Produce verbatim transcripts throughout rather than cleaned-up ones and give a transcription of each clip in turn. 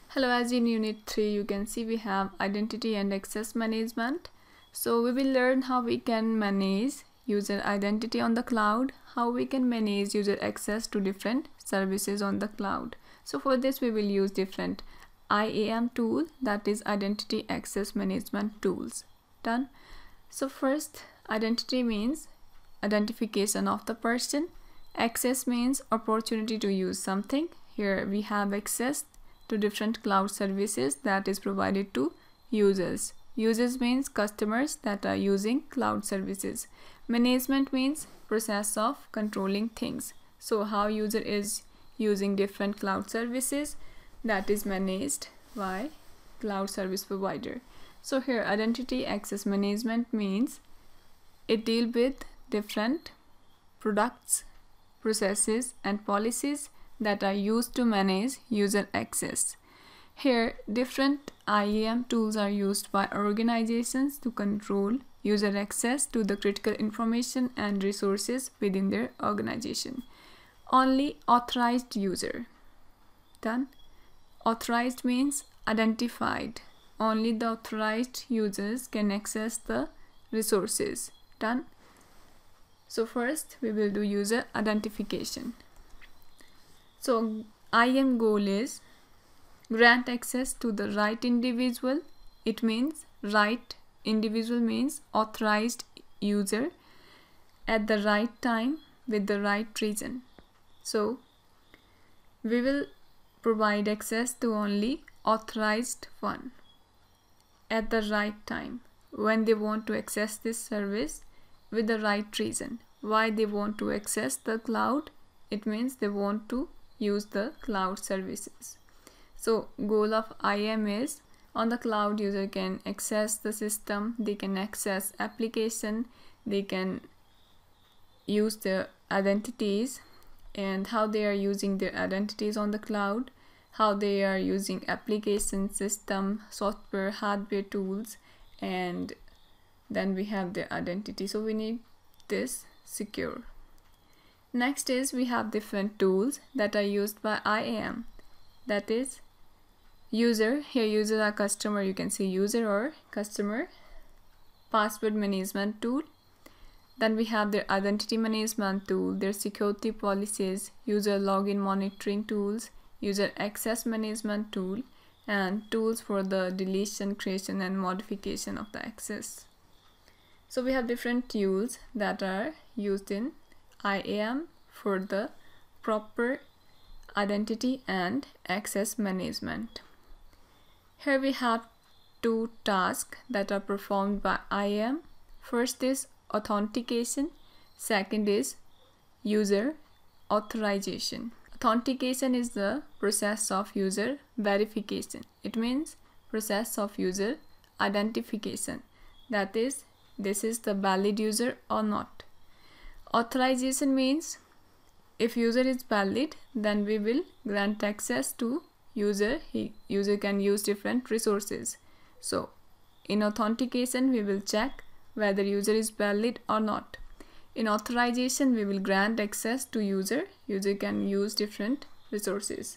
Hello, as in unit three you can see we have identity and access management. So we will learn how we can manage user identity on the cloud, how we can manage user access to different services on the cloud. So for this we will use different I A M tool, that is identity access management tools. Done. So first, identity means identification of the person. Access means opportunity to use something. Here we have access to different cloud services that is provided to users. Users means customers that are using cloud services. Management means process of controlling things. So how user is using different cloud services, that is managed by cloud service provider. So here identity access management means it deals with different products, processes and policies that are used to manage user access. Here different I A M tools are used by organizations to control user access to the critical information and resources within their organization. Only authorized user. Done. Authorized means identified. Only the authorized users can access the resources. Done. So first we will do user identification. So I A M goal is grant access to the right individual. It means right individual means authorized user at the right time with the right reason. So we will provide access to only authorized one at the right time when they want to access this service with the right reason. Why they want to access the cloud? It means they want to use the cloud services. So goal of I A M is on the cloud user can access the system, they can access application, they can use their identities and how they are using their identities on the cloud, how they are using application, system, software, hardware tools, and then we have their identity. So we need this secure. Next is we have different tools that are used by I A M, that is user. Here users are customer, you can see user or customer. Password management tool. Then we have their identity management tool, their security policies, user login monitoring tools, user access management tool, and tools for the deletion, creation and modification of the access. So we have different tools that are used in I A M for the proper identity and access management. Here we have two tasks that are performed by I A M. First is authentication, second is user authorization. Authentication is the process of user verification. It means process of user identification, that is this is the valid user or not. Authorization means if user is valid, then we will grant access to user. He, user can use different resources. So in authentication we will check whether user is valid or not. In authorization we will grant access to user. User can use different resources.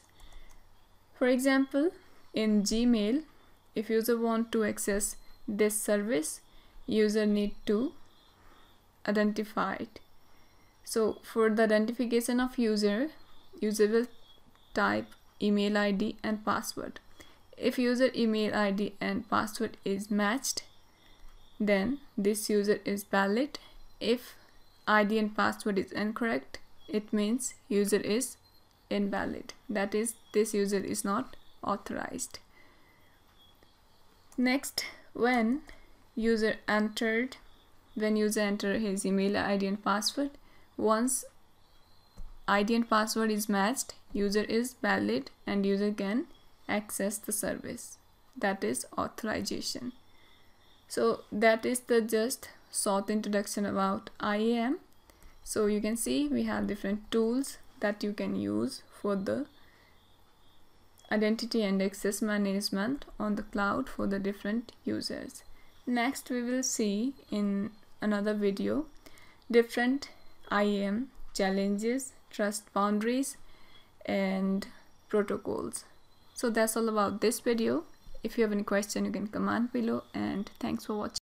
For example, in Gmail, if user want to access this service, user need to identify it. So for the identification of user, user will type email I D and password. If user email I D and password is matched, then this user is valid. If I D and password is incorrect, it means user is invalid. That is, this user is not authorized. Next, when user entered, when user enter his email I D and password, once I D and password is matched, user is valid and user can access the service. That is authorization. So that is the just short introduction about I A M. So you can see we have different tools that you can use for the identity and access management on the cloud for the different users. Next we will see in another video different I A M challenges, trust boundaries and protocols. So that's all about this video. If you have any question, you can comment below, and thanks for watching.